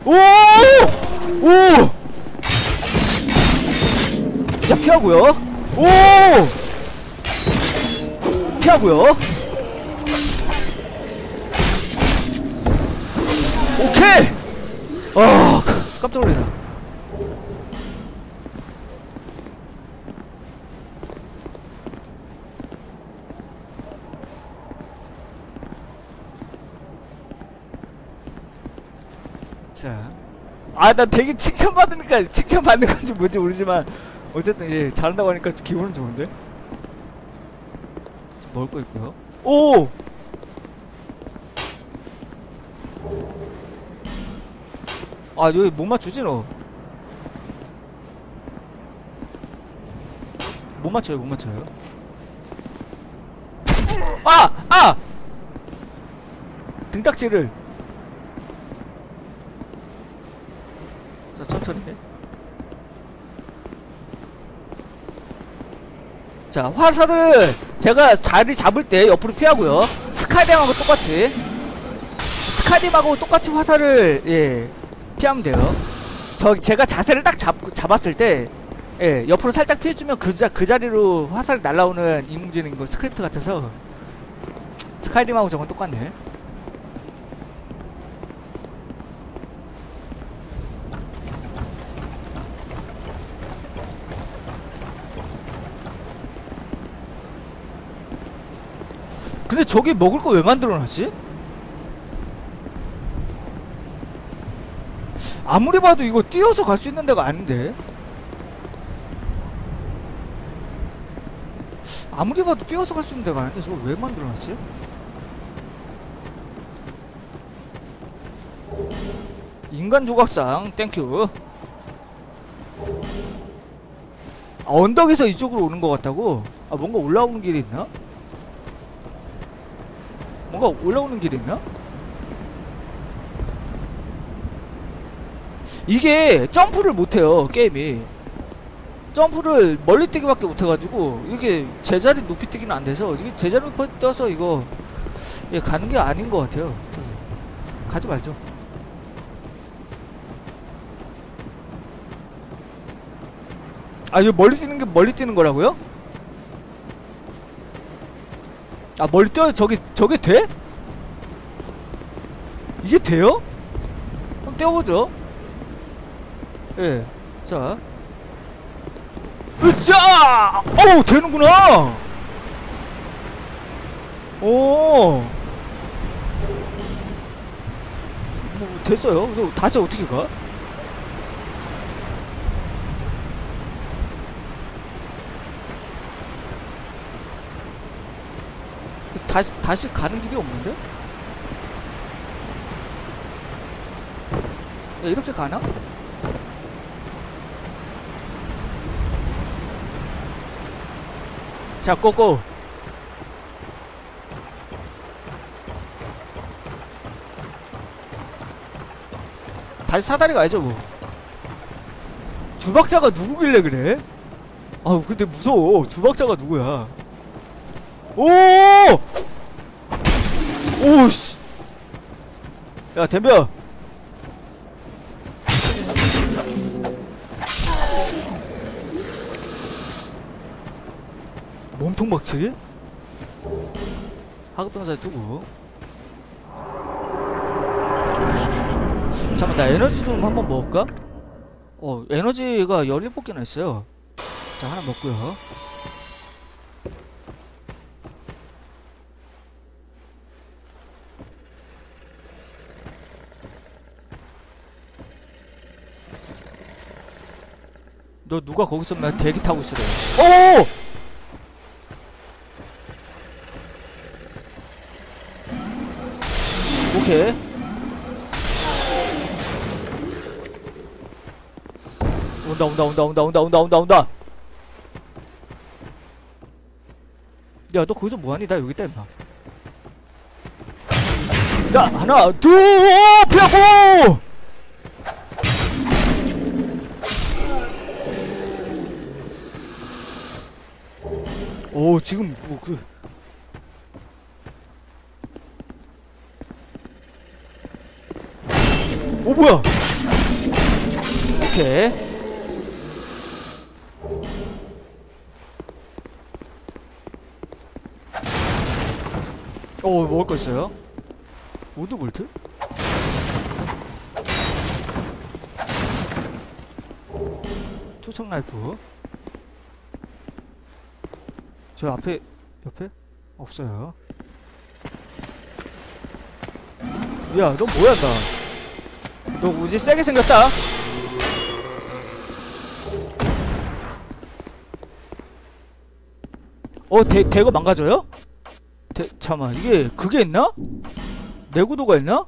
오! 오! 자, 피하고요. 오! 피하고요. 오케이! 깜짝 놀래라. 자, 나 되게 칭찬받으니까 칭찬받는 건지 뭔지 모르지만 어쨌든 예, 잘한다고 하니까 기분은 좋은데? 좀 먹을 거 있고요. 오! 여기 못 맞추지 너? 못 맞춰요, 못 맞춰요. 등딱지를. 자, 천천히 해. 자, 화살을 제가 자리 잡을 때 옆으로 피하고요. 스카이림하고 똑같이 화살을 예 피하면 돼요. 제가 자세를 딱 잡았을 때 예, 옆으로 살짝 피해주면 그 자리로 화살이 날라오는 인공지능 거 스크립트 같아서 스카이림하고 저건 똑같네. 근데 저기 먹을 거 왜 만들어놨지? 아무리 봐도 이거 뛰어서 갈 수 있는 데가 아닌데. 아무리 봐도 뛰어서 갈 수 있는 데가 아닌데 저거 왜 만들어놨지? 인간 조각상 땡큐. 언덕에서 이쪽으로 오는 것 같다고? 뭔가 올라오는 길이 있나? 뭔가 올라오는 길이 있나? 이게 점프를 못해요 게임이. 점프를 멀리 뛰기밖에 못해가지고 이게 제자리 높이 뛰기는 안돼서 이게 제자리 높이 떠서 이거 예, 가는게 아닌 것 같아요. 저기 가지 말죠. 이거 멀리 뛰는 거라고요? 멀리 뛰어요. 저게 돼? 이게 돼요? 한번 떼어보죠. 예. 자. 으쌰! 되는구나! 오. 됐어요. 너 다시 어떻게 가? 다시 가는 길이 없는데? 야, 이렇게 가나? 자, 고고. 다시 사다리 가야죠 뭐. 주박자가 누구길래 그래? 근데 무서워. 주박자가 누구야? 오! 오씨. 야, 덤벼. 몸통 박치기? 하급병사에 두고. 잠깐만, 나 에너지 좀 한번 먹을까? 에너지가 17개나 있어요. 자, 하나 먹고요. 너 누가 거기서 나 대기 타고 있으래. 오! 오케이. 온다. 야, 너 거기서 뭐하니? 나 여기 있다 임마. 자, 하나 둘 피하고. 오, 지금 뭐 오, 뭐야? 오케이. 오, 먹을 거 있어요. 우드 볼트? 투척 라이프. 저 앞에, 옆에? 없어요. 야, 너 뭐야, 너 우지 세게 생겼다. 대거 망가져요? 잠깐만, 이게 그게 있나? 내구도가 있나?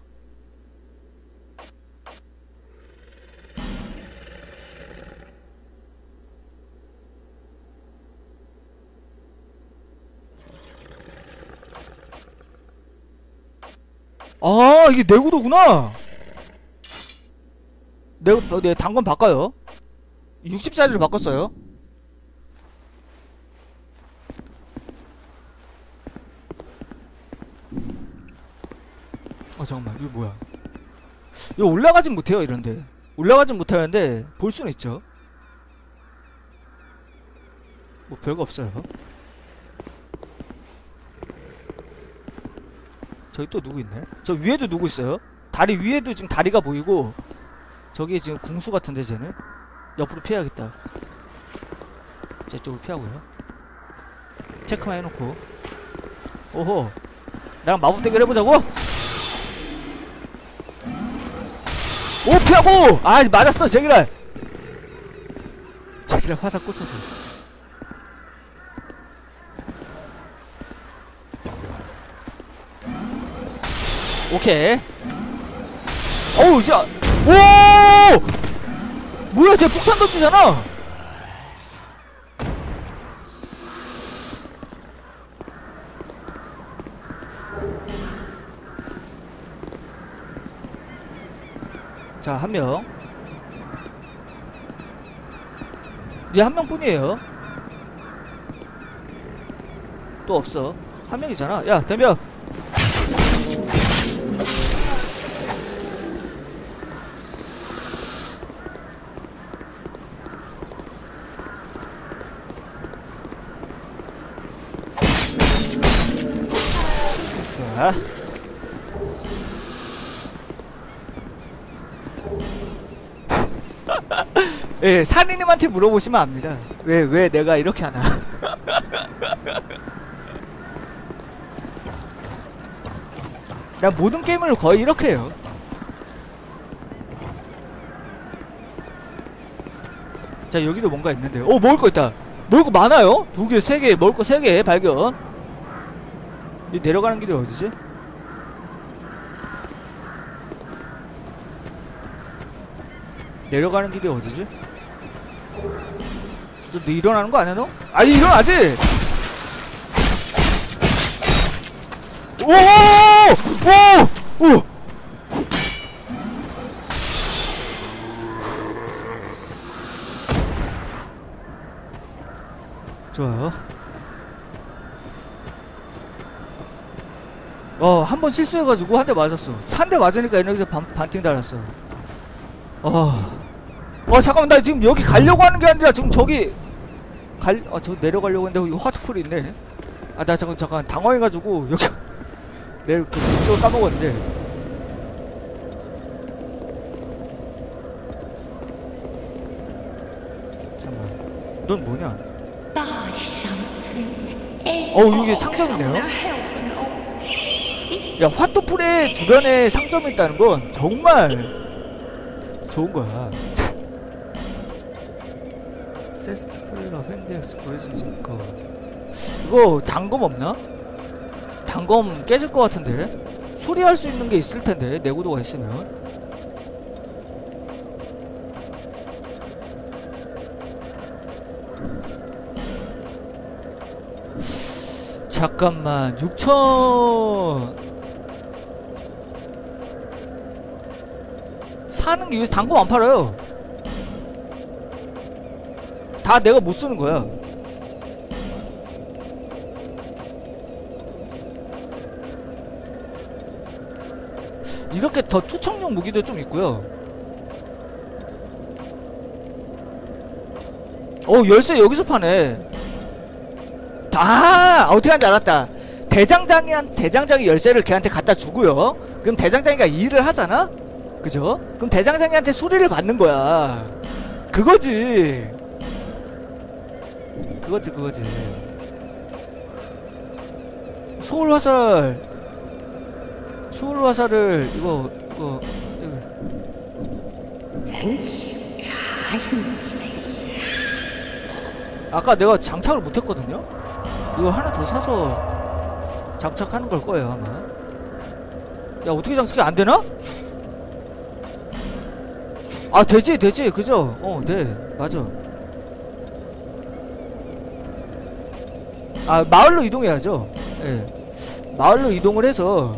아, 이게 내구도구나. 네, 단건 바꿔요. 60짜리로 바꿨어요. 잠깐만, 이거 뭐야? 이거 올라가진 못해요, 이런데. 올라가진 못하는데 볼 수는 있죠. 뭐 별거 없어요. 저기 또 누구 있네? 저 위에도 누구 있어요? 다리 위에도 지금 다리가 보이고, 저기 지금 궁수 같은데 쟤는? 옆으로 피해야겠다. 제 쪽으로 피하고요. 체크만 해놓고. 오호, 나랑 마법 대결 해보자고? 오, 피하고! 아, 맞았어, 제기랄 화살 꽂혀서. 오케이. 어우, 진짜. 오! 뭐야, 쟤 폭탄 던지잖아! 자, 한 명. 이제 한 명뿐이에요. 또 없어. 한 명이잖아. 야, 덤벼. 자. 예, 사리님한테 물어보시면 압니다. 왜 내가 이렇게 하나. 나 모든 게임을 거의 이렇게 해요. 자, 여기도 뭔가 있는데. 오, 먹을 거 있다. 먹을 거 많아요? 2개, 3개, 먹을 거 3개 발견. 이 내려가는 길이 어디지? 내려가는 길이 어디지? 너 일어나는 거 아니야, 너? 아니, 일어나지! 오! 오! 오! 좋아요. 한 번 실수해가지고 한 대 맞았어. 한 대 맞으니까 에너지가 반팅 달았어. 잠깐만, 나 지금 여기 가려고 하는 게 아니라 지금 저기 저 내려가려고 했는데 여기 화투풀이 있네. 나 잠깐 당황해가지고 여기 그쪽을 까먹었는데. 잠깐만, 넌 뭐냐? 여기 상점 있네요. 야, 화투풀에 주변에 상점이 있다는 건 정말 좋은 거야. 세스티클러 팬드 엑스플로이션 징거. 이거 단검 없나? 단검 깨질 것 같은데? 수리할 수 있는 게 있을 텐데, 내구도가 있으면. 잠깐만, 6천 사는 게 요새 단검 안 팔아요. 다 내가 못 쓰는 거야. 이렇게 더 투척용 무기도 좀 있고요. 열쇠 여기서 파네. 어떻게 하는지 알았다. 대장장이 열쇠를 걔한테 갖다 주고요. 그럼 대장장이가 일을 하잖아? 그죠? 그럼 대장장이한테 수리를 받는 거야. 그거지. 소울화살을 이거 아까 내가 장착을 못했거든요? 이거 하나 더 사서 장착하는 걸 거예요 아마. 야 어떻게 장착이 안 되나? 아 되지 그죠? 네 맞아. 마을로 이동해야죠. 예. 마을로 이동을 해서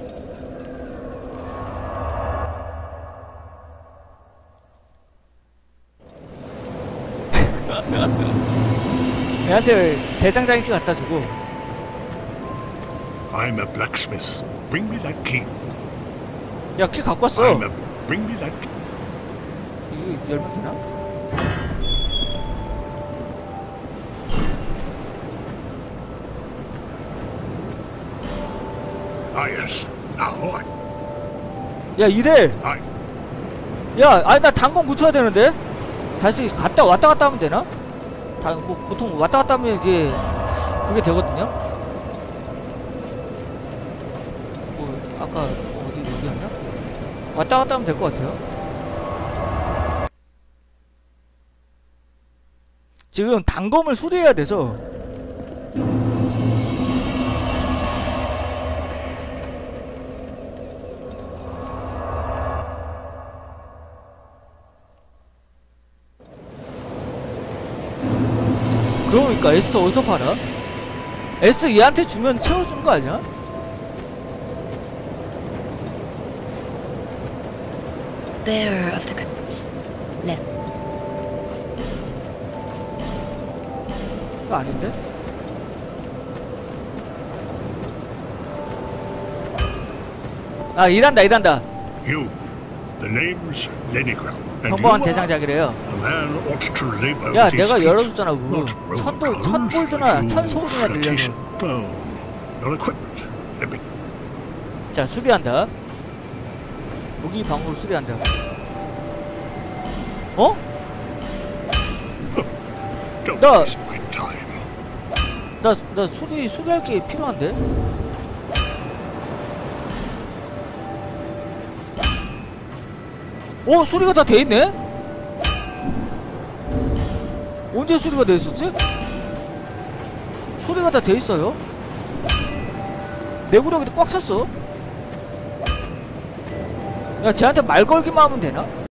얘한테 대장장이 키 갖다 주고. I'm a blacksmith. Bring me that key. 야, 키 갖고 왔어. Bring me that key. 이게 열면 되나? Yes. Now 야, 이래. 야, 아니 나 단검 고쳐야 되는데. 다시 왔다 갔다 하면 되나? 뭐 보통 왔다 갔다 하면 이제 그게 되거든요. 아까 어디 여기였나? 왔다 갔다 하면 될 것 같아요. 지금 단검을 수리해야 돼서. 그러니까 S 어디서 팔아? S 얘한테 주면 채워주는 거 아니야? Bearer of the gods. Let. 그거 아닌데? 일한다. you. The name's Leningrad. 평범한 대장작이래요. 야, 내가 열어줬잖아. 천골드나 천소울이나 들려서. 자, 수리한다. 무기 방어를 수리한다. 어? 나 수리할 게 필요한데? 수리가 다 돼있네? 언제 수리가 돼있었지? 수리가 다 돼있어요? 내구력이 꽉 찼어. 야, 쟤한테 말 걸기만 하면 되나?